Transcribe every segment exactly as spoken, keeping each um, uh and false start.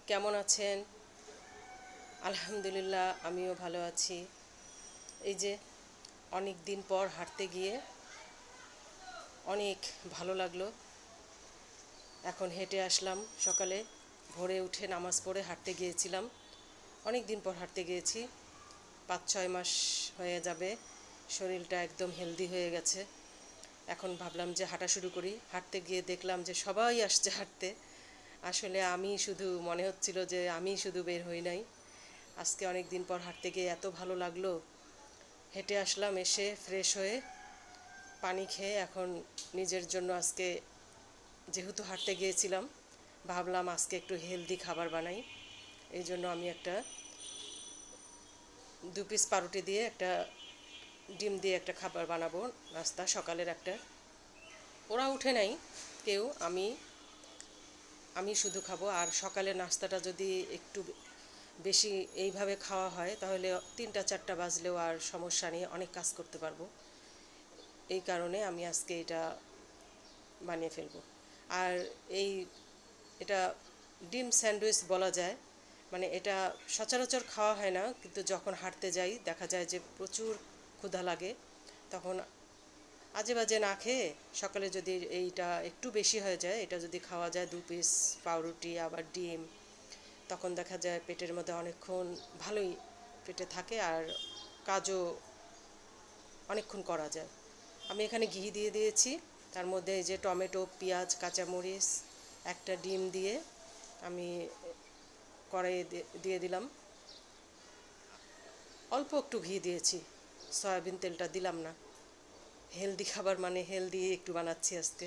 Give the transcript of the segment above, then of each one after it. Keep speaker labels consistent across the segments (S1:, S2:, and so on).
S1: কেমন আছেন? আলহামদুলিল্লাহ আমিও ভালো আছি। এই যে অনেক দিন পর হাঁটতে গিয়ে অনেক ভালো লাগলো। এখন হেঁটে আসলাম। সকালে ভোরে উঠে নামাজ পড়ে হাঁটতে গিয়েছিলাম। অনেক দিন পর হাঁটতে গিয়েছি, পাঁচ ছয় মাস হয়ে যাবে। শরীরটা একদম হেলদি হয়ে গেছে। এখন ভাবলাম যে হাঁটা শুরু করি। হাঁটতে গিয়ে দেখলাম যে সবাই আসছে হাঁটতে। আসলে আমি শুধু মনে হচ্ছিল যে আমি শুধু বের হই নাই। আজকে অনেক দিন পর হাঁটতে গিয়ে এত ভালো লাগলো। হেঁটে আসলাম, এসে ফ্রেশ হয়ে পানি খেয়ে এখন নিজের জন্য আজকে যেহেতু হাঁটতে গিয়েছিলাম ভাবলাম আজকে একটু হেলদি খাবার বানাই। এই জন্য আমি একটা দু পিস পাউরুটি দিয়ে একটা ডিম দিয়ে একটা খাবার বানাবো, নাস্তা সকালের একটা। ওরা উঠে নাই কেউ, আমি আমি শুধু খাবো। আর সকালের নাস্তাটা যদি একটু বেশি এইভাবে খাওয়া হয় তাহলে তিনটা চারটা বাজলেও আর সমস্যা নেই, অনেক কাজ করতে পারবো। এই কারণে আমি আজকে এটা বানিয়ে ফেলবো। আর এই এটা ডিম স্যান্ডউইচ বলা যায়। মানে এটা সচরাচর খাওয়া হয় না, কিন্তু যখন হাঁটতে যাই দেখা যায় যে প্রচুর ক্ষুধা লাগে। তখন আজে বাজে না খেয়ে সকালে যদি এইটা একটু বেশি হয়ে যায়, এটা যদি খাওয়া যায় দু পিস পাউরুটি আবার ডিম, তখন দেখা যায় পেটের মধ্যে অনেকক্ষণ ভালোই পেটে থাকে আর কাজও অনেকক্ষণ করা যায়। আমি এখানে ঘি দিয়ে দিয়েছি, তার মধ্যে এই যে টমেটো, পেঁয়াজ, কাঁচামরিচ, একটা ডিম দিয়ে আমি কড়াইয়ে দিয়ে দিলাম। অল্প একটু ঘি দিয়েছি, সয়াবিন তেলটা দিলাম না। হেলদি খাবার মানে হেলদি একটু বানাচ্ছি আজকে,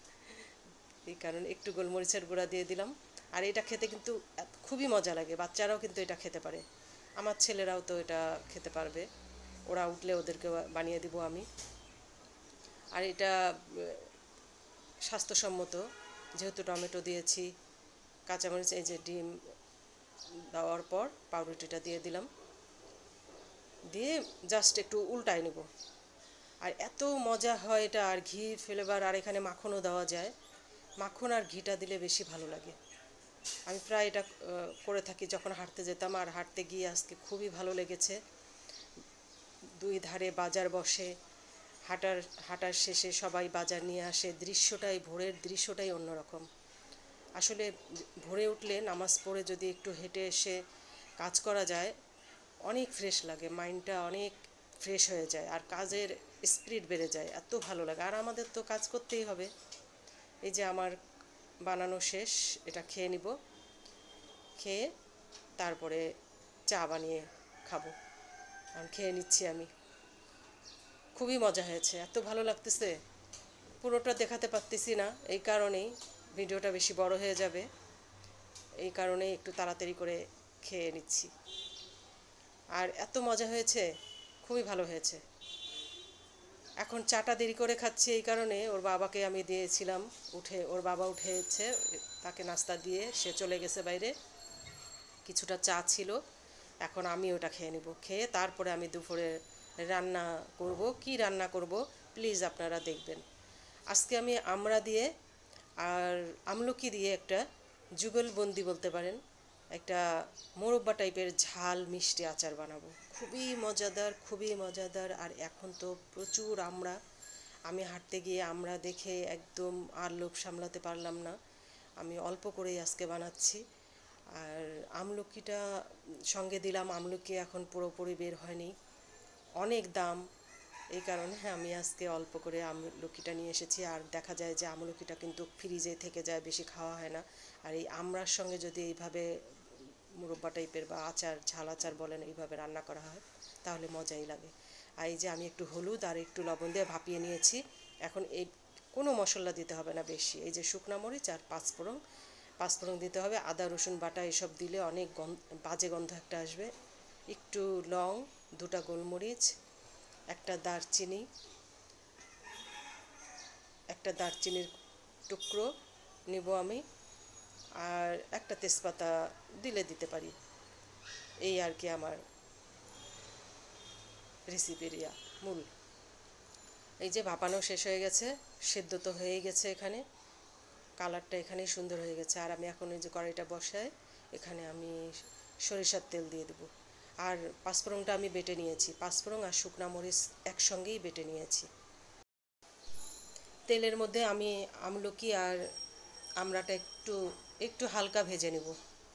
S1: এই কারণে একটু গোলমরিচের গুঁড়া দিয়ে দিলাম। আর এটা খেতে কিন্তু খুবই মজা লাগে, বাচ্চারাও কিন্তু এটা খেতে পারে। আমার ছেলেরাও তো এটা খেতে পারবে, ওরা উঠলে ওদেরকে বানিয়ে দিব আমি। আর এটা স্বাস্থ্যসম্মত, যেহেতু টমেটো দিয়েছি, কাঁচামরিচ, এই যে ডিম দেওয়ার পর পাউরুটিটা দিয়ে দিলাম, দিয়ে জাস্ট একটু উল্টায় নেব। আর এত মজা হয় এটা, আর ঘি ফ্লেভার, আর এখানে মাখনও দেওয়া যায়। মাখন আর ঘিটা দিলে বেশি ভালো লাগে। আমি প্রায় এটা করে থাকি যখন হাঁটতে যেতাম, আর হাঁটতে গিয়ে আজকে খুবই ভালো লেগেছে। দুই ধারে বাজার বসে, হাঁটার হাঁটার শেষে সবাই বাজার নিয়ে আসে, দৃশ্যটাই ভোরের দৃশ্যটাই অন্যরকম। আসলে ভোরে উঠলে নামাজ পড়ে যদি একটু হেঁটে এসে কাজ করা যায় অনেক ফ্রেশ লাগে, মাইন্ডটা অনেক ফ্রেশ হয়ে যায় আর কাজের স্পিরিট বেড়ে যায়, এত ভালো লাগে। আর আমাদের তো কাজ করতেই হবে। এই যে আমার বানানো শেষ, এটা খেয়ে নিব, খেয়ে তারপরে চা বানিয়ে খাবো। আর খেয়ে নিচ্ছি আমি। খুবই মজা হয়েছে, এত ভালো লাগতেছে। পুরোটা দেখাতে পারতেছি না, এই কারণেই ভিডিওটা বেশি বড় হয়ে যাবে, এই কারণেই একটু তাড়াতাড়ি করে খেয়ে নিচ্ছি। আর এত মজা হয়েছে, খুবই ভালো হয়েছে। এখন চাটা দেরি করে খাচ্ছি, এই কারণে ওর বাবাকে আমি দিয়েছিলাম, উঠে ওর বাবা উঠেছে, তাকে নাস্তা দিয়ে সে চলে গেছে বাইরে। কিছুটা চা ছিল, এখন আমি ওটা খেয়ে নেব। খেয়ে তারপরে আমি দুপুরে রান্না করব। কি রান্না করব প্লিজ আপনারা দেখবেন। আজকে আমি আমড়া দিয়ে আর আমলকি দিয়ে একটা যুগলবন্দি বলতে পারেন, একটা মোরব্বা টাইপের ঝাল মিষ্টি আচার বানাবো। খুবই মজাদার, খুবই মজাদার। আর এখন তো প্রচুর আমড়া, আমি হাঁটতে গিয়ে আমড়া দেখে একদম আর লোভ সামলাতে পারলাম না, আমি অল্প করেই আজকে বানাচ্ছি। আর আমলকিটা সঙ্গে দিলাম, আমলকি এখন পুরোপুরি বের হয়নি, অনেক দাম, এই কারণে আমি আজকে অল্প করে আমলকিটা নিয়ে এসেছি। আর দেখা যায় যে আমলকিটা কিন্তু ফ্রিজে থেকে যায়, বেশি খাওয়া হয় না। আর এই আমড়ার সঙ্গে যদি এইভাবে মুরব্বা টাইপের বা আচার, ঝাল আচার বলেন, এইভাবে রান্না করা হয় তাহলে মজাই লাগে। আর এই যে আমি একটু হলুদ আর একটু লবণ দিয়ে ভাপিয়ে নিয়েছি। এখন এই কোনো মশলা দিতে হবে না বেশি, এই যে শুকনো মরিচ আর পাঁচফোড়ন, পাঁচফোড়ন দিতে হবে, আদা রসুন বাটা এসব দিলে অনেক গন্ধ, বাজে গন্ধ একটা আসবে। একটু লং, দুটা গোলমরিচ, একটা দারচিনি, একটা দারচিনির টুকরো নেব আমি, আর একটা তেজপাতা দিলে দিতে পারি। এই আর কি আমার রেসিপির ইয়া মূল। এই যে ভাপানো শেষ হয়ে গেছে, সেদ্ধ তো হয়েই গেছে, এখানে কালারটা এখানেই সুন্দর হয়ে গেছে। আর আমি এখন এই যে কড়াইটা বসায় এখানে আমি সরিষার তেল দিয়ে দেবো। আর পাঁচফোড়নটা আমি বেটে নিয়েছি, পাঁচফোড়ন আর শুকনো মরিচ একসঙ্গেই বেটে নিয়েছি। তেলের মধ্যে আমি আমলকি আর আমড়াটা একটু একটু হালকা ভেজে নেব।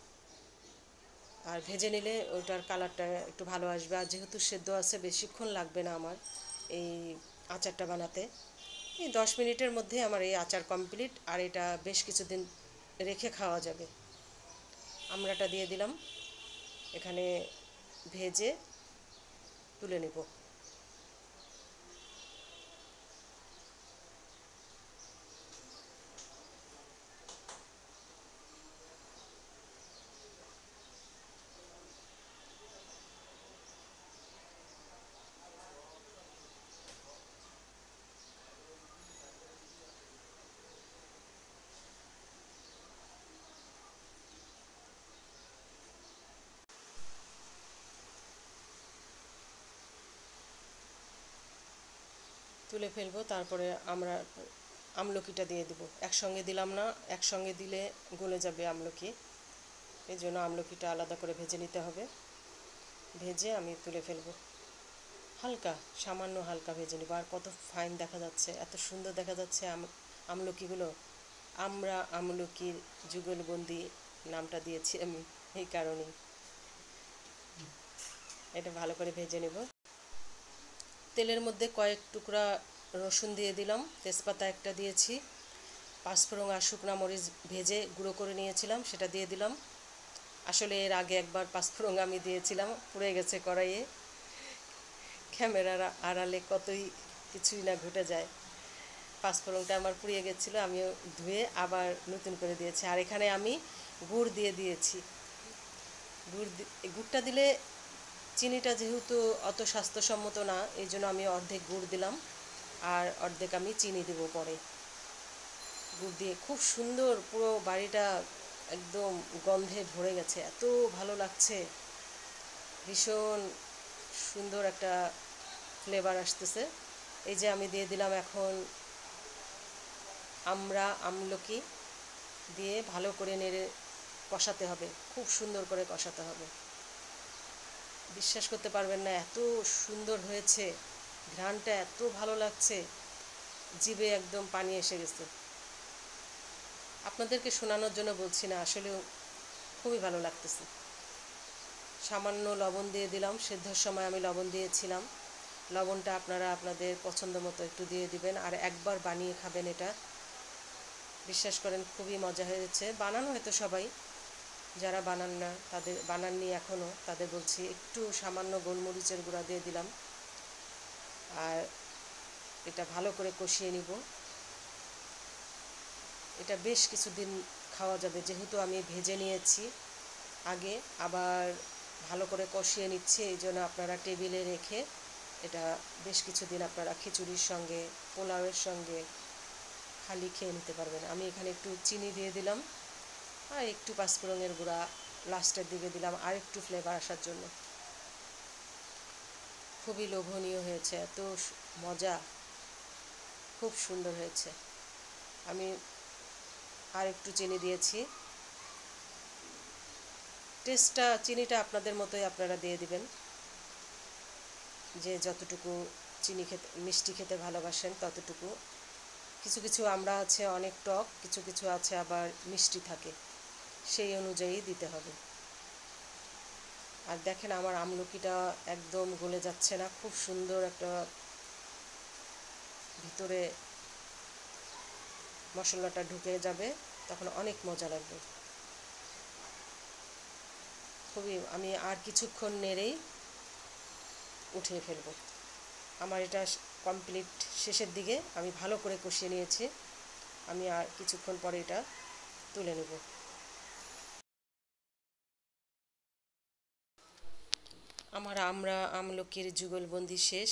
S1: আর ভেজে নিলে ওটার কালারটা একটু ভালো আসবে। আর যেহেতু সেদ্ধ আছে বেশিক্ষণ লাগবে না আমার এই আচারটা বানাতে। এই দশ মিনিটের মধ্যে আমার এই আচার কমপ্লিট। আর এটা বেশ কিছুদিন রেখে খাওয়া যাবে। আমড়াটা দিয়ে দিলাম, এখানে ভেজে তুলে নেব। তুলে ফেলবো, তারপরে আমরা আমলকিটা দিয়ে দেব। একসঙ্গে দিলাম না, একসঙ্গে দিলে গলে যাবে আমলকি, এই জন্য আমলকিটা আলাদা করে ভেজে নিতে হবে। ভেজে আমি তুলে ফেলবো, হালকা সামান্য হালকা ভেজে নেব। আর কত ফাইন দেখা যাচ্ছে, এত সুন্দর দেখা যাচ্ছে আমলকিগুলো। আমরা আমলকির যুগলবন্দি নামটা দিয়েছি আমি এই কারণেই। এটা ভালো করে ভেজে নেব। তেলের মধ্যে কয়েক টুকরা রসুন দিয়ে দিলাম, তেজপাতা একটা দিয়েছি, পাঁচফোড়ন আর শুকনো মরিচ ভেজে গুঁড়ো করে নিয়েছিলাম সেটা দিয়ে দিলাম। আসলে এর আগে একবার পাঁচফোড়ন আমি দিয়েছিলাম, পুড়ে গেছে কড়াইয়ে। ক্যামেরার আড়ালে কতই কিছুই না ঘটে যায়। পাঁচফোড়নটা আমার পুড়িয়ে গেছিলো, আমিও ধুয়ে আবার নতুন করে দিয়েছি। আর এখানে আমি গুড় দিয়ে দিয়েছি। গুড় গুড়টা দিলে চিনিটা যেহেতু অত স্বাস্থ্যসম্মত না, এই জন্য আমি অর্ধেক গুড় দিলাম আর অর্ধেক আমি চিনি দেব পরে। গুড় দিয়ে খুব সুন্দর পুরো বাড়িটা একদম গন্ধে ভরে গেছে, এত ভালো লাগছে, ভীষণ সুন্দর একটা ফ্লেভার আসতেছে। এই যে আমি দিয়ে দিলাম এখন আমরা আমলকি দিয়ে ভালো করে নেড়ে কষাতে হবে, খুব সুন্দর করে কষাতে হবে। বিশ্বাস করতে পারবেন না, এত সুন্দর হয়েছে, ঘ্রাণটা এত ভালো লাগছে, জিভে একদম পানি এসে গেছে। আপনাদেরকে শোনানোর জন্য বলছি না, আসলেও খুবই ভালো লাগতেছে। সামান্য লবণ দিয়ে দিলাম, সেদ্ধর সময় আমি লবণ দিয়েছিলাম। লবণটা আপনারা আপনাদের পছন্দ মতো একটু দিয়ে দিবেন। আর একবার বানিয়ে খাবেন, এটা বিশ্বাস করেন খুবই মজা হয়েছে। বানানো হয়তো সবাই, যারা বানান না তাদের বানাননি এখনও তাদের বলছি, একটু সামান্য গোলমরিচের গুঁড়া দিয়ে দিলাম। আর এটা ভালো করে কষিয়ে নিব। এটা বেশ কিছুদিন খাওয়া যাবে, যেহেতু আমি ভেজে নিয়েছি আগে, আবার ভালো করে কষিয়ে নিচ্ছি, এই জন্য আপনারা টেবিলে রেখে এটা বেশ কিছুদিন আপনারা খিচুড়ির সঙ্গে পোলাওয়ের সঙ্গে খালি খেয়ে নিতে পারবেন। আমি এখানে একটু চিনি দিয়ে দিলাম আর একটু পাঁচফোড়নের গুঁড়া লাস্টের দিকে দিলাম আর একটু ফ্লেভার আসার জন্য। খুবই লোভনীয় হয়েছে, এত মজা, খুব সুন্দর হয়েছে। আমি আর একটু চিনি দিয়েছি, টেস্টটা চিনিটা আপনাদের মতোই আপনারা দিয়ে দিবেন, যে যতটুকু চিনি খেতে মিষ্টি খেতে ভালোবাসেন ততটুকু। কিছু কিছু আমরা আছে অনেক টক, কিছু কিছু আছে আবার মিষ্টি থাকে, সেই অনুযায়ী দিতে হবে। আর দেখেন আমার আমলকিটা একদম গলে যাচ্ছে না, খুব সুন্দর একটা ভিতরে মশলাটা ঢুকে যাবে, তখন অনেক মজা লাগবে। খুবই আমি আর কিছুক্ষণ নেড়েই উঠিয়ে ফেলবো। আমার এটা কমপ্লিট শেষের দিকে, আমি ভালো করে কষিয়ে নিয়েছি। আমি আর কিছুক্ষণ পরে এটা তুলে নেব। আমার আমরা আমলকির যুগলবন্দি শেষ।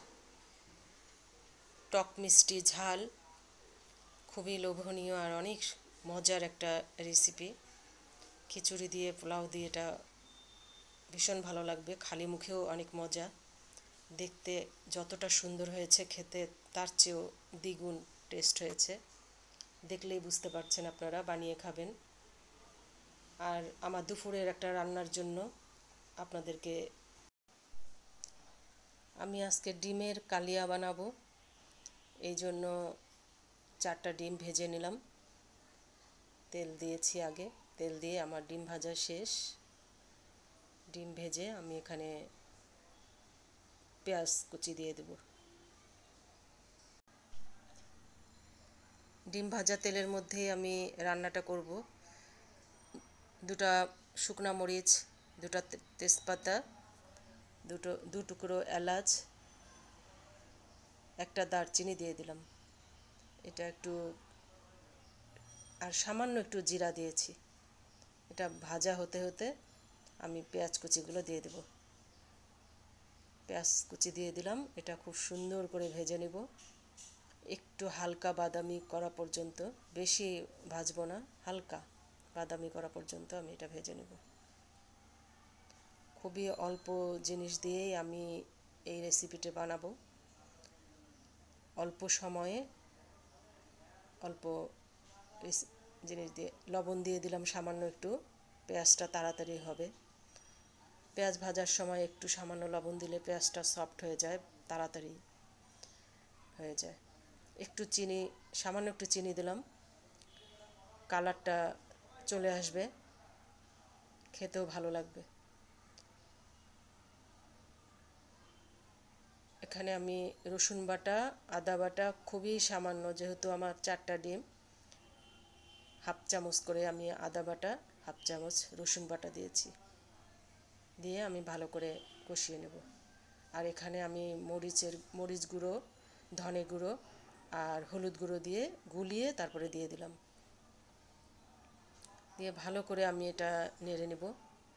S1: টক মিষ্টি ঝাল, খুবই লোভনীয় আর অনেক মজার একটা রেসিপি। খিচুড়ি দিয়ে পোলাও দিয়ে এটা ভীষণ ভালো লাগবে, খালি মুখেও অনেক মজা। দেখতে যতটা সুন্দর হয়েছে, খেতে তার চেয়েও দ্বিগুণ টেস্ট হয়েছে। দেখলেই বুঝতে পারছেন, আপনারা বানিয়ে খাবেন। আর আমার দুপুরের একটা রান্নার জন্য আপনাদেরকে আমি আজকে ডিমের কালিয়া বানাবো। এই জন্য চারটা ডিম ভেজে নিলাম, তেল দিয়েছি আগে, তেল দিয়ে আমার ডিম ভাজা শেষ। ডিম ভেজে আমি এখানে পেঁয়াজ কুচি দিয়ে দেব। ডিম ভাজা তেলের মধ্যে আমি রান্নাটা করব। দুটা শুকনা মরিচ, দুটা তেজপাতা, দুটো দু টুকরো এলাচ, একটা দারচিনি দিয়ে দিলাম। এটা একটু আর সামান্য একটু জিরা দিয়েছি। এটা ভাজা হতে হতে আমি পেঁয়াজ কুচিগুলো দিয়ে দেব। পেঁয়াজ কুচি দিয়ে দিলাম। এটা খুব সুন্দর করে ভেজে নেব, একটু হালকা বাদামি করা পর্যন্ত, বেশি ভাজবো না, হালকা বাদামি করা পর্যন্ত আমি এটা ভেজে নেব। খুবই অল্প জিনিস দিয়েই আমি এই রেসিপিটা বানাবো। অল্প সময়ে অল্প জিনিস দিয়ে, লবণ দিয়ে দিলাম সামান্য একটু, পেঁয়াজটা তাড়াতাড়ি হবে। পেঁয়াজ ভাজার সময় একটু সামান্য লবণ দিলে পেঁয়াজটা সফট হয়ে যায়, তাড়াতাড়ি হয়ে যায়। একটু চিনি, সামান্য একটু চিনি দিলাম, কালারটা চলে আসবে, খেতেও ভালো লাগবে। এখানে আমি রসুন বাটা, আদা বাটা খুবই সামান্য, যেহেতু আমার চারটা ডিম, হাফ চামচ করে আমি আদা বাটা, হাফ চামচ রসুন বাটা দিয়েছি। দিয়ে আমি ভালো করে কষিয়ে নেব। আর এখানে আমি মরিচের মরিচ গুঁড়ো, ধনে গুঁড়ো আর হলুদ গুঁড়ো দিয়ে গুলিয়ে তারপরে দিয়ে দিলাম। দিয়ে ভালো করে আমি এটা নেড়ে নেব।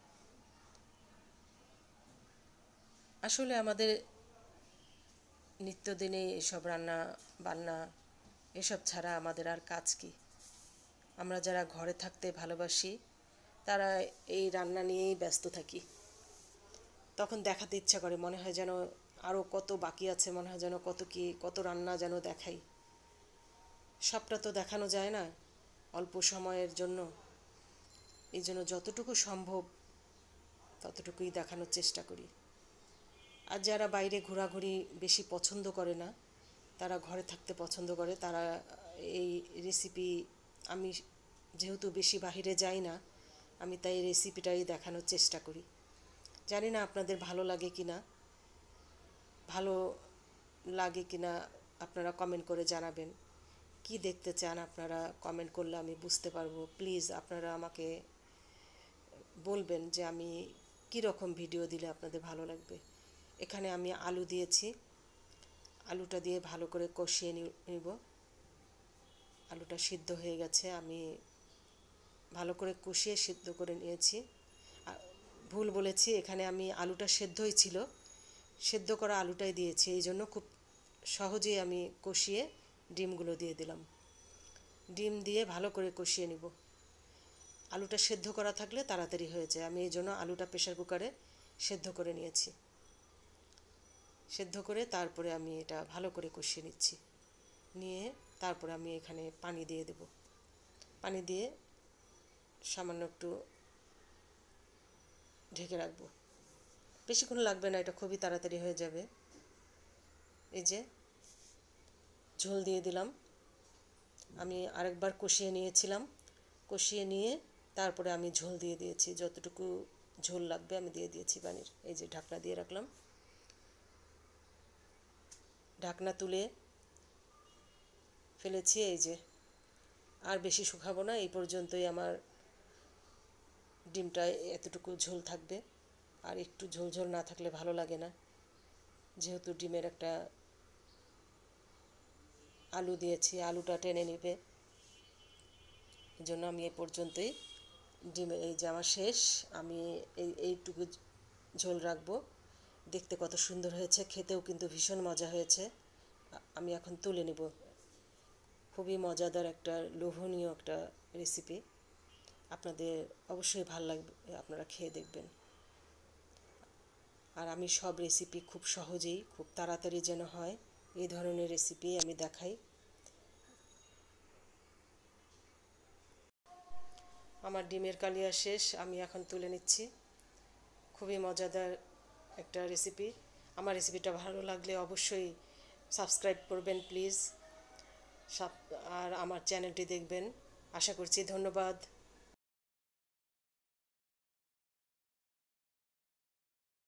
S1: আসলে আমাদের নিত্যদিনে এসব রান্না বান্না এসব ছাড়া আমাদের আর কাজ কি? আমরা যারা ঘরে থাকতে ভালোবাসি তারা এই রান্না নিয়েই ব্যস্ত থাকি। তখন দেখাতে ইচ্ছা করে, মনে হয় যেন আরও কত বাকি আছে, মনে হয় যেন কত কি কত রান্না যেন দেখাই। সবটা তো দেখানো যায় না অল্প সময়ের জন্য। এই জন্য যতটুকু সম্ভব ততটুকুই দেখানোর চেষ্টা করি। আর যারা বাইরে ঘোরাঘুরি বেশি পছন্দ করে না, তারা ঘরে থাকতে পছন্দ করে, তারা এই রেসিপি, আমি যেহেতু বেশি বাইরে যাই না, আমি তাই রেসিপিটাই দেখানোর চেষ্টা করি। জানি না আপনাদের ভালো লাগে কি না, ভালো লাগে কি না আপনারা কমেন্ট করে জানাবেন। কি দেখতে চান আপনারা কমেন্ট করলে আমি বুঝতে পারবো। প্লিজ আপনারা আমাকে বলবেন যে আমি কী রকম ভিডিও দিলে আপনাদের ভালো লাগবে। এখানে আমি আলু দিয়েছি, আলুটা দিয়ে ভালো করে কষিয়ে নিব। আলুটা সিদ্ধ হয়ে গেছে, আমি ভালো করে কষিয়ে সিদ্ধ করে নিয়েছি। ভুল বলেছি, এখানে আমি আলুটা সেদ্ধই ছিল, সেদ্ধ করা আলুটাই দিয়েছি। এই জন্য খুব সহজেই আমি কষিয়ে ডিমগুলো দিয়ে দিলাম। ডিম দিয়ে ভালো করে কষিয়ে নিব। আলুটা সেদ্ধ করা থাকলে তাড়াতাড়ি হয়ে যায়, আমি এই জন্য আলুটা প্রেসার কুকারে সেদ্ধ করে নিয়েছি। সেদ্ধ করে তারপরে আমি এটা ভালো করে কষিয়ে নিচ্ছি। নিয়ে তারপরে আমি এখানে পানি দিয়ে দেব। পানি দিয়ে সামান্য একটু ঢেকে রাখবো। বেশিক্ষণ লাগবে না, এটা খুবই তাড়াতাড়ি হয়ে যাবে। এই যে ঝোল দিয়ে দিলাম। আমি আরেকবার কষিয়ে নিয়েছিলাম, কষিয়ে নিয়ে তারপরে আমি ঝোল দিয়ে দিয়েছি, যতটুকু ঝোল লাগবে আমি দিয়ে দিয়েছি পানির। এই যে ঢাকনা দিয়ে রাখলাম। ঢাকনা তুলে ফেলেছি। এই যে আর বেশি শুকাবো না, এই পর্যন্তই আমার ডিমটা এতটুকু ঝোল থাকবে। আর একটু ঝোল ঝোল না থাকলে ভালো লাগে না, যেহেতু ডিমের একটা আলু দিয়েছি, আলুটা টেনে নেবে। এই জন্য আমি এই পর্যন্তই, ডিমের এই যে আমার শেষ, আমি এই এইটুকু ঝোল রাখবো। দেখতে কত সুন্দর হয়েছে, খেতেও কিন্তু ভীষণ মজা হয়েছে। আমি এখন তুলে নেব। খুবই মজাদার একটা লোভনীয় একটা রেসিপি, আপনাদের অবশ্যই ভালো লাগবে, আপনারা খেয়ে দেখবেন। আর আমি সব রেসিপি খুব সহজেই, খুব তাড়াতাড়ি যেন হয় এই ধরনের রেসিপি আমি দেখাই। আমার ডিমের কালিয়া শেষ, আমি এখন তুলে নিচ্ছি। খুবই মজাদার একটা রেসিপি। আমার রেসিপিটা ভালো লাগলে অবশ্যই সাবস্ক্রাইব করবেন প্লিজ, আর আমার চ্যানেলটি দেখবেন। আশা করছি। ধন্যবাদ।